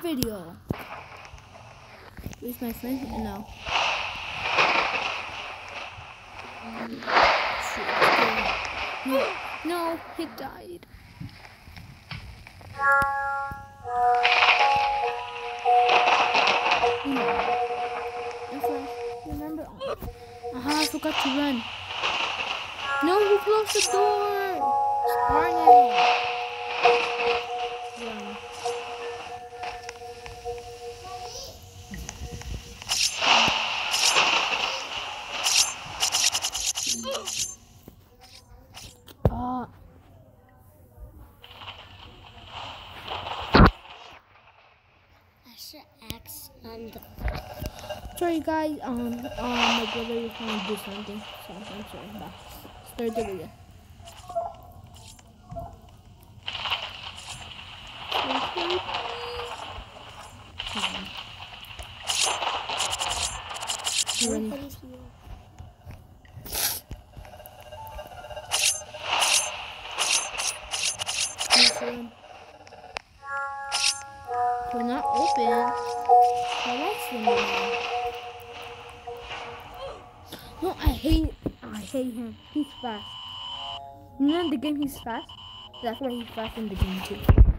video. Where's my friend? No. No, he died. Remember? I forgot to run. No, who closed the door? Barney. Run. Sorry guys, my brother is trying to do something, so I'm sorry, but start the video. Everybody's here. We're not open. I like him. No, I hate him. He's fast. You know in the game he's fast? That's why he's fast in the game too.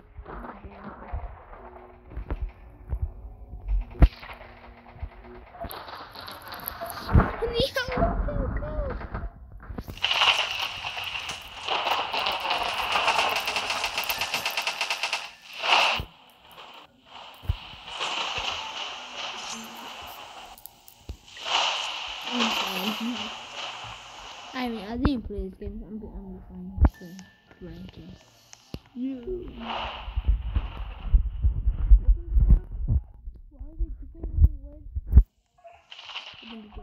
I mean, I didn't play this game. I'm fine ranking. You. Why are they giving me words? Remember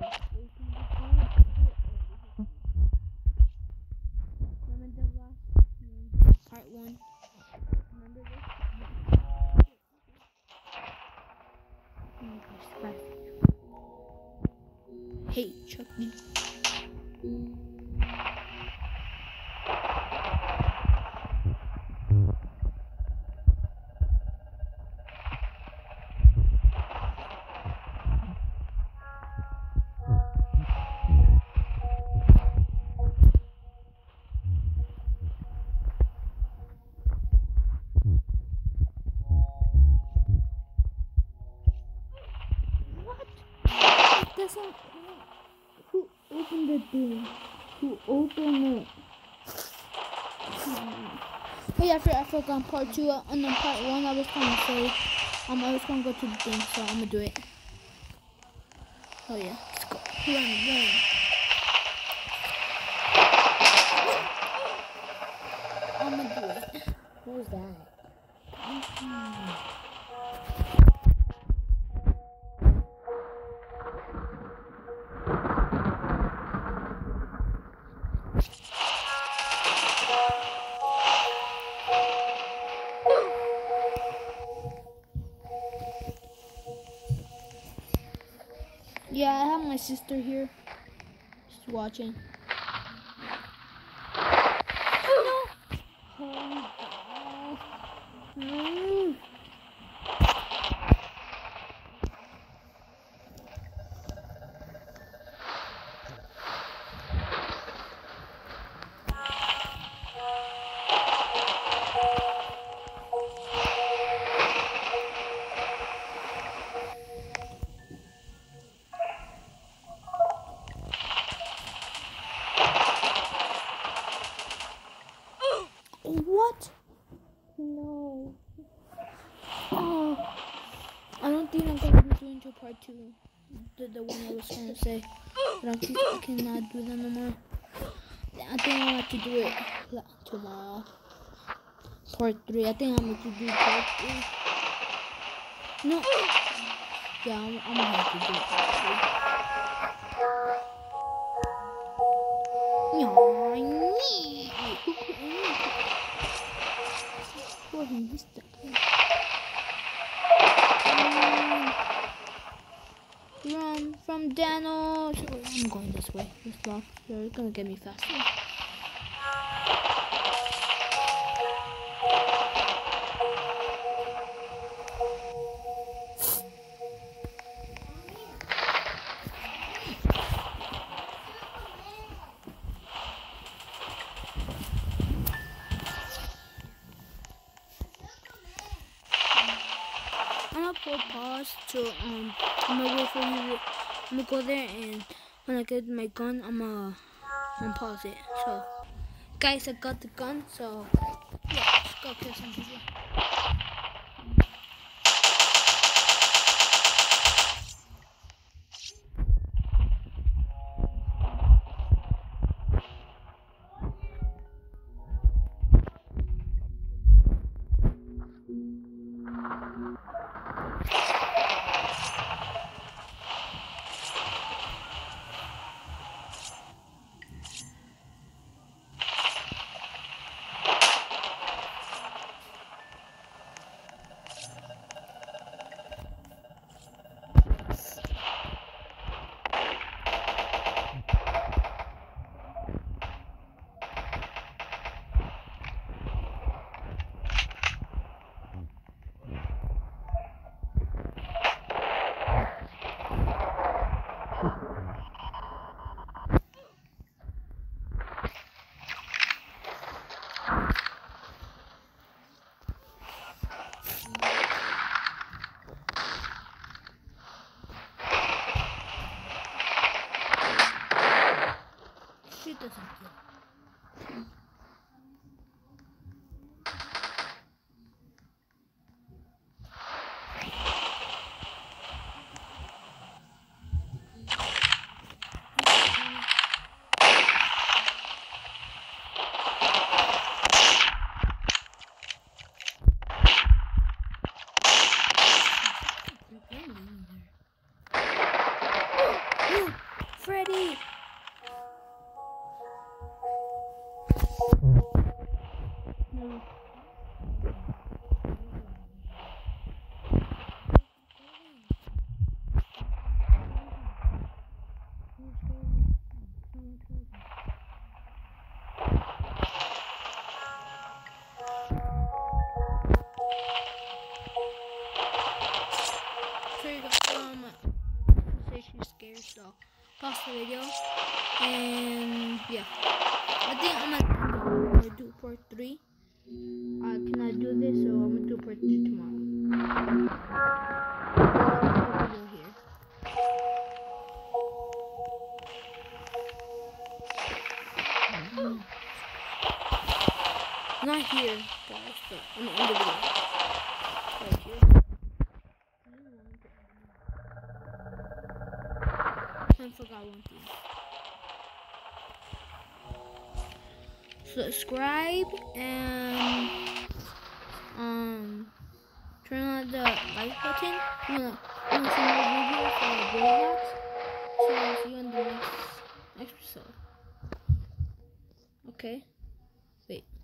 the last part 1? Remember this? Hey, Chucky. Who opened the door? Who opened it? Oh yeah, I forgot part 2 and then part 1 I was trying to say I was gonna go to the thing, so I'm gonna do it. Oh yeah, let's go. Run. I'm gonna do it. What was that? Yeah, I have my sister here. She's watching. What? No. Oh, I don't think I'm gonna be doing to part 2. The one I was trying to say, but I cannot do that no more. I think I have to do it tomorrow. Part 3. I think I'm going to do part 3. No. Yeah, I'm gonna have to do it part 3. Run from Danos! Oh, I'm going this way. This block. They're gonna get me faster. I'm gonna put pause to I'm gonna wait for you to, I'm gonna go there, and when I get my gun, I'm gonna pause it. So guys, I got the gun, so yeah, let's go kill some people. She doesn't kill. Freddy! No. So you got say she's scared, so pause the video, and yeah, I think I'm gonna do part 3. I cannot do this, so I'm gonna do part 2 tomorrow. Video here. Not here, guys, but I'm gonna end the video right here. I forgot one thing. Subscribe and turn on the like button. I'm gonna see more videos for Roblox. So I'll see you in the next episode. Okay. Wait.